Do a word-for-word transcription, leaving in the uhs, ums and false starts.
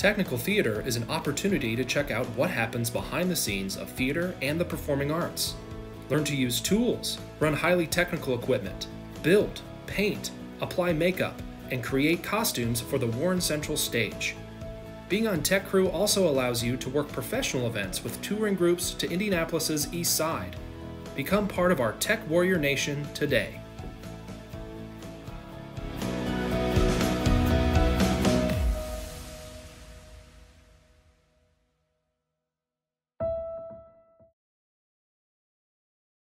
Technical theater is an opportunity to check out what happens behind the scenes of theater and the performing arts. Learn to use tools, run highly technical equipment, build, paint, apply makeup, and create costumes for the Warren Central stage. Being on Tech Crew also allows you to work professional events with touring groups to Indianapolis's East Side. Become part of our Tech Warrior Nation today.